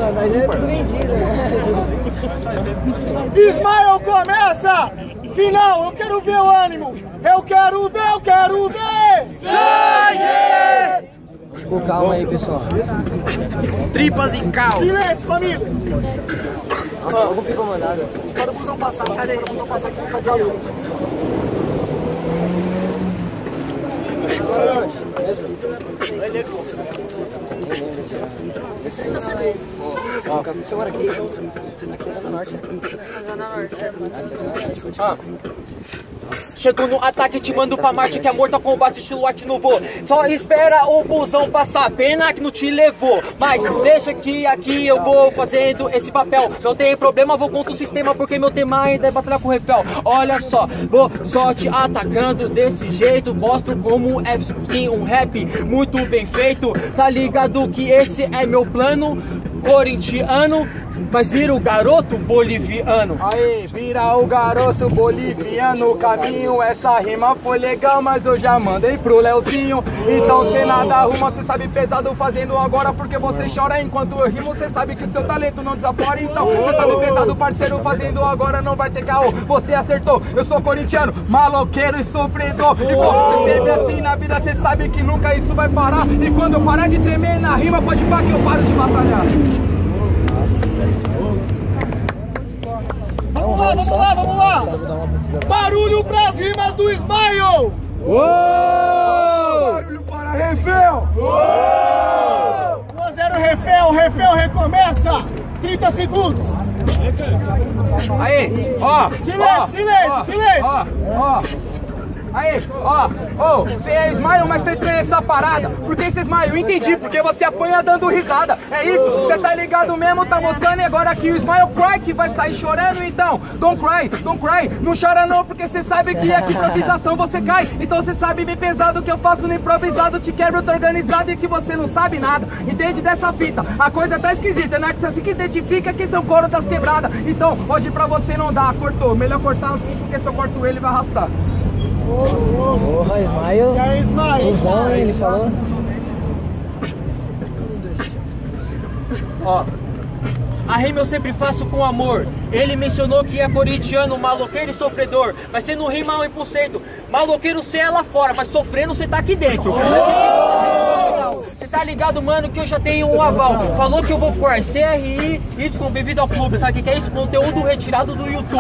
Mas é tudo vendido, né? Ismael começa! Final, eu quero ver o ânimo! Eu quero ver! Sangue! Com calma aí, pessoal. Tripas em caos. Silêncio, família! Nossa, eu vou ficar comandado. Espera o busão passar, cadê? O busão passar aqui faz barulho. Você mora aqui? Aqui é Zona Norte. Chegou no ataque, te mando pra Marte, que é Mortal Kombat estilo Art Nouveau. Só espera o busão passar, pena que não te levou. Mas deixa que aqui eu vou fazendo esse papel. Não tem problema, vou contra o sistema, porque meu tema ainda é batalhar com o Refel. Olha só, vou só te atacando desse jeito. Mostro como é sim um rap muito bem feito. Tá ligado que esse é meu plano corintiano, mas vira o garoto boliviano. Aí, vira o garoto boliviano. O caminho, essa rima foi legal, mas eu já mandei pro Leozinho. Então cê nada arruma, cê sabe pesado fazendo agora, porque você chora enquanto eu rimo. Cê sabe que seu talento não desafora, então cê sabe pesado, parceiro, fazendo agora não vai ter caô. Você acertou, eu sou corintiano, maloqueiro e sofredor. E como cê sempre assim na vida, cê sabe que nunca isso vai parar. E quando eu parar de tremer na rima, pode pá que eu paro de batalhar. Vamos lá! Barulho pras rimas do Ismael! Barulho para Refel! 1-0 Refel recomeça! 30 segundos! Aí, ó! Silêncio! Aí, você é Ismael, mas você tem essa parada. Por que você é Ismael? Entendi, porque você apanha dando risada. É isso, você tá ligado mesmo, tá moscando. E agora aqui o Ismael cry, que vai sair chorando. Então, don't cry, não chora não, porque você sabe que aqui improvisação você cai. Então você sabe bem pesado que eu faço no improvisado. Te quebro, tô organizado e que você não sabe nada. Entende dessa fita? A coisa tá esquisita, né? Que você se identifica que são coro das quebradas. Então, hoje pra você não dá, cortou. Melhor cortar assim, porque se eu corto ele vai arrastar. Porra, Ismael. E aí, Ismael? Usão, ele falou. Ó, a rima eu sempre faço com amor. Ele mencionou que é corintiano, maloqueiro e sofredor. Mas você não rima 1%. Maloqueiro você é lá fora, mas sofrendo você tá aqui dentro. Você tá ligado, mano, que eu já tenho um aval. Falou que eu vou pôr CRI, Y, bem-vindo ao clube. Sabe o que é isso? Conteúdo retirado do YouTube.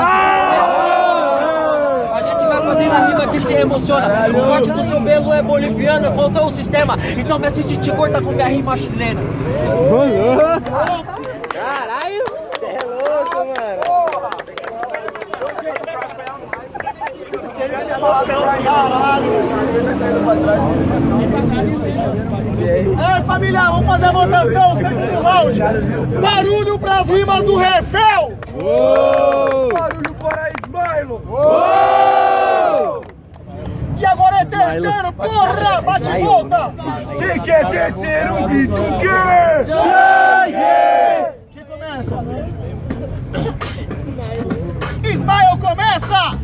A gente vai fazendo a rima que se emociona. O corte do seu belo é boliviano, voltou o sistema. Então me assiste te corta com minha rima chilena. Caralho, você é louco, mano. É, família, vamos fazer a votação, segundo round. Barulho pras rimas do Refel! Barulho para Ismael! E agora é terceiro, porra! Bate e volta! Quem quer terceiro, grita o quê? Sangue! Quem começa? Ismael começa!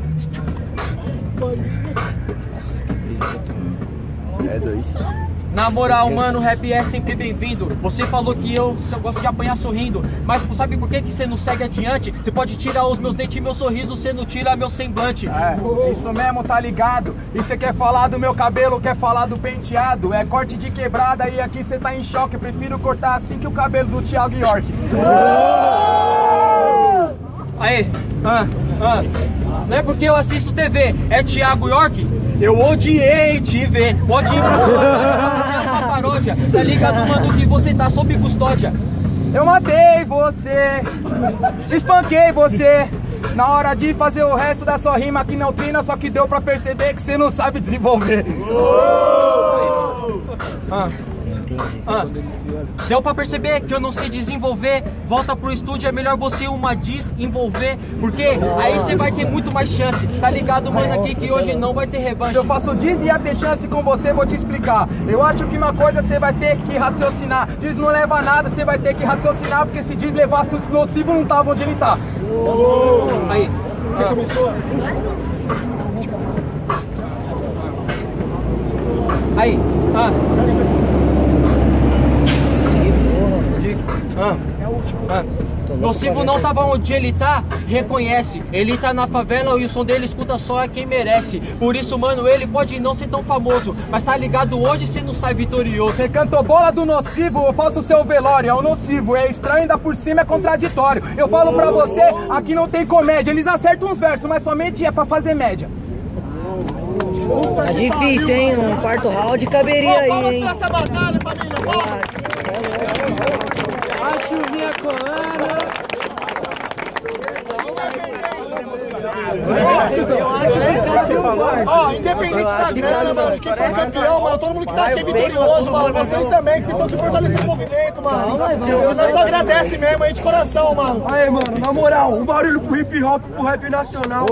É dois. Na moral, mano, rap é sempre bem-vindo. Você falou que eu gosto de apanhar sorrindo, mas sabe por que você não segue adiante? Você pode tirar os meus dentes e meu sorriso, você não tira meu semblante. É, isso mesmo, tá ligado? E você quer falar do meu cabelo, quer falar do penteado? É corte de quebrada e aqui você tá em choque. Eu prefiro cortar assim que o cabelo do Thiago York. Aí, não é porque eu assisto TV, é Thiago York? Eu odiei te ver. Pode ir pra sua paródia. Tá ligado, mano, que você tá sob custódia. Eu matei você, espanquei você. Na hora de fazer o resto da sua rima que não trina, só que deu pra perceber que você não sabe desenvolver. Deu pra perceber que eu não sei desenvolver. Volta pro estúdio, é melhor você uma desenvolver, porque aí você vai ter muito mais chance. Tá ligado, mano, aqui que hoje não vai ter revanche. Se eu faço diz e ia ter chance com você, vou te explicar. Eu acho que uma coisa você vai ter que raciocinar. Diz não leva a nada, você vai ter que raciocinar, porque se diz levasse os nocivos não tava onde ele tá. Aí, Você começou? Aí, Nocivo não tava onde ele tá, reconhece. Ele tá na favela e o som dele escuta só quem merece. Por isso, mano, ele pode não ser tão famoso, mas tá ligado hoje se não sai vitorioso. Você cantou bola do Nocivo, eu faço o seu velório. É o Nocivo, é estranho, ainda por cima é contraditório. Eu falo pra você, aqui não tem comédia. Eles acertam uns versos, mas somente é pra fazer média. Tá difícil, hein? Um quarto round caberia aí, hein? Vamos pra essa batalha, família, vamos! A chuvinha colando. Ó, independente da grana, mano, de quem for campeão, mano, todo mundo que tá aqui é vitorioso, mano. Vocês também, que vocês estão aqui fortalecendo o movimento, mano. Nós só agradece mesmo aí de coração, mano. Aí, mano, na moral, um barulho pro hip hop, pro rap nacional.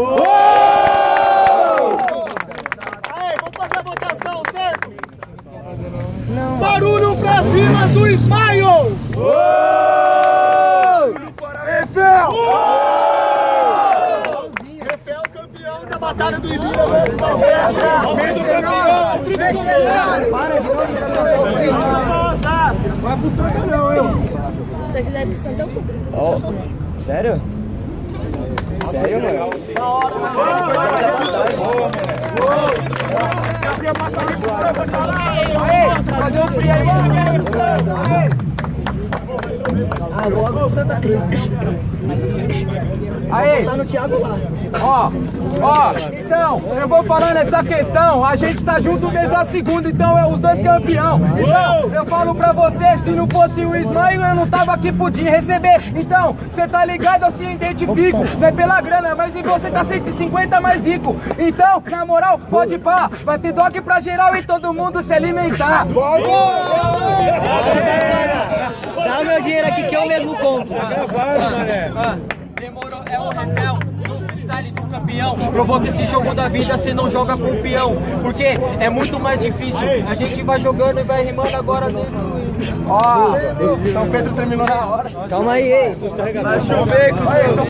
Aí, vamos fazer a votação, certo? Não. Barulho pra cima do Smile! Refel! Refel, campeão da batalha do Ibira, velho. Para de Vai pro Santa não, hein? Se você quiser ir pro Santa, eu compro. Sério? Sério, mano? Fazer um free aí, Ah, logo pro Santa Cruz. Aí, Tá no Thiago lá. ó, então, eu vou falando essa questão, a gente tá junto desde a segunda, então é os dois campeão. Então, eu falo pra você, se não fosse o Smile, eu não tava aqui, podia receber. Então, cê tá ligado, eu se identifico, cê é pela grana, mas em você tá 150 mais rico. Então, na moral, pode pá, vai ter dog pra geral e todo mundo se alimentar. Dá o meu dinheiro aqui que eu mesmo compro. Demorou, é o Refel no freestyle do campeão. Provou que esse jogo da vida você não joga com o peão, porque é muito mais difícil. A gente vai jogando e vai rimando agora nesse. Ó, São Pedro terminou na hora. Calma aí, ei. Vai chover,